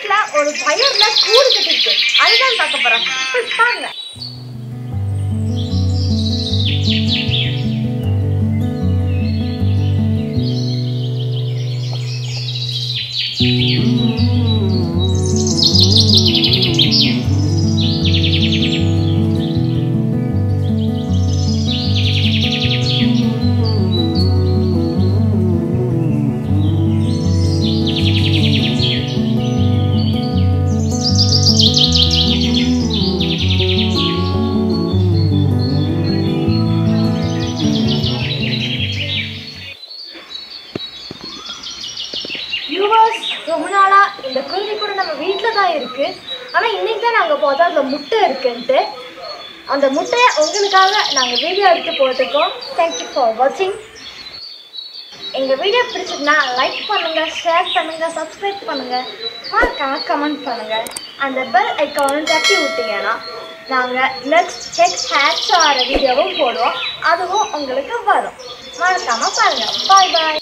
வீட்ல ஒரு பயர்ல கூடு கட்டிருக்கு. அதுதான் பார்க்க போறேன். போய் பாருங்க. ரொம்ப நாளா இந்த குருவி கூட நம்ம வீட்டில் தான் இருக்கு. ஆனால் இன்னைக்கு தான் நாங்கள் பார்த்தோம் அதில் முட்டை இருக்குன்ட்டு. அந்த முட்டையை உங்களுக்காக நாங்கள் வீடியோ எடுத்து போட்டிருக்கோம். தேங்க்யூ ஃபார் வாட்சிங். எங்கள் வீடியோ பிடிச்சிருந்தா லைக் பண்ணுங்கள், ஷேர் பண்ணுங்கள், சப்ஸ்கிரைப் பண்ணுங்கள், கமெண்ட் பண்ணுங்கள். அந்த பெல் ஐக்கானை தட்டி விட்டீங்கன்னா நாங்கள் நெக்ஸ்ட் ஹேட்ச் ஆகிற வீடியோவும் போடுவோம். அதுவும் உங்களுக்கு வரும். மறக்காமல் பாருங்கள். பாய் பாய்.